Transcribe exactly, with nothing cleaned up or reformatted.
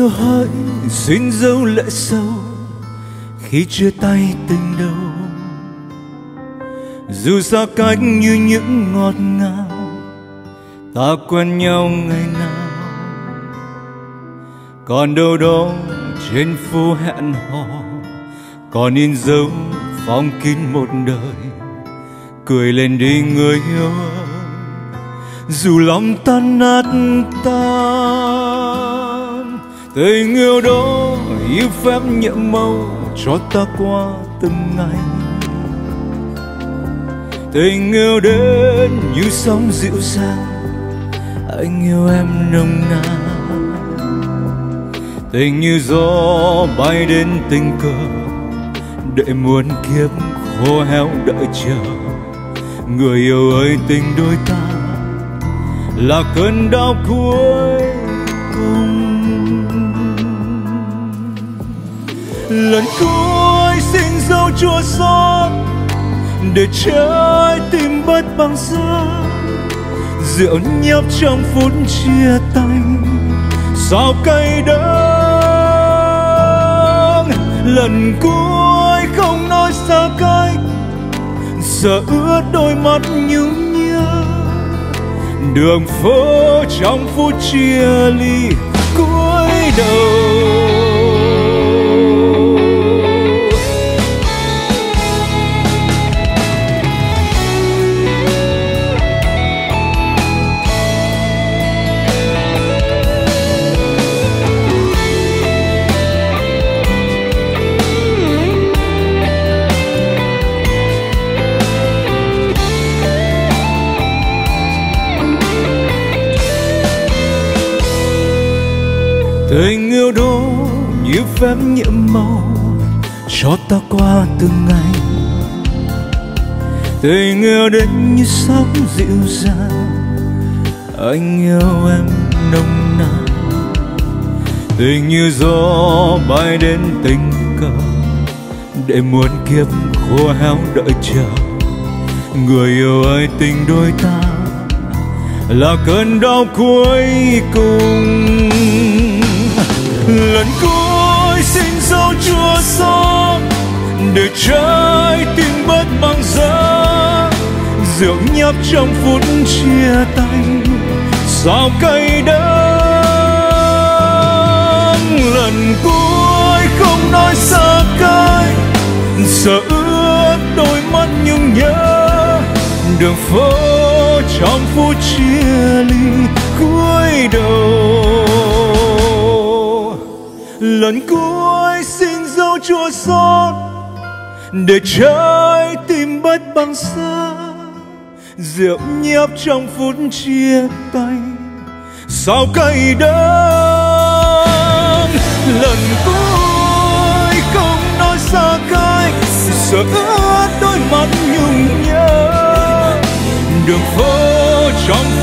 yêu hỡi xin dấu lệ sâu khi chia tay tình đầu. Dù xa cách như những ngọt ngào ta quen nhau ngày nào, còn đâu đó trên phố hẹn hò còn in dấu phong kín một đời. Cười lên đi người yêu ơi, dù lòng tan nát tan. Tình yêu đó như phép nhiệm màu cho ta qua từng ngày. Tình yêu đến như sóng dịu dàng, anh yêu em nồng nàn. Tình như gió bay đến tình cờ, để muôn kiếp khô héo đợi chờ. Người yêu ơi, tình đôi ta là cơn đau cuối cùng. Lần cuối xin dấu chua xót để trái tim bớt băng giá. Rượu nhấp trong phút chia tay sao cay đắng. Lần cuối không nói xa cách, sợ ướt đôi mắt nhung nhớ. Đường phố trong phút chia ly cuối đầu. Tình yêu đó như phép nhiệm màu cho ta qua từng ngày. Tình yêu đến như sóng dịu dàng, anh yêu em nồng nàn. Tình như gió bay đến tình cờ, để muôn kiếp khô héo đợi chờ. Người yêu ơi, tình đôi ta là cơn đau cuối cùng. Lần cuối xin dấu chua xót để trái tim bớt băng giá. Rượu nhấp trong phút chia tay sao cay đắng. Lần cuối không nói xa cách, sợ ướt đôi mắt nhung nhớ. Đường phố trong phút chia ly cuối đầu. Lần cuối xin dấu chua xót để trái tim bớt băng giá. Rượu nhấp trong phút chia tay sao cay đắng. Lần cuối không nói xa cách, sợ ướt đôi mắt nhung nhớ. Đường phố trong